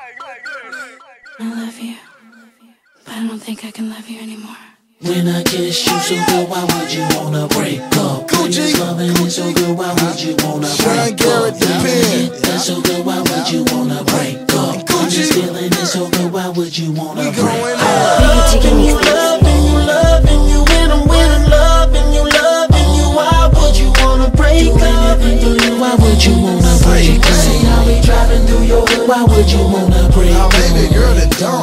I love you, but I don't think I can love you anymore. When I kiss you so good, why would you wanna break up? When this loving is so good, why would you wanna break up? That's so good, why would you wanna break up? When this feeling is so good, why would you wanna break up? Loving you, loving you, when I'm loving you, why would you wanna break up? Why would you wanna break up? See how we driving through your hood, why would you wanna break up? Baby girl, it don't.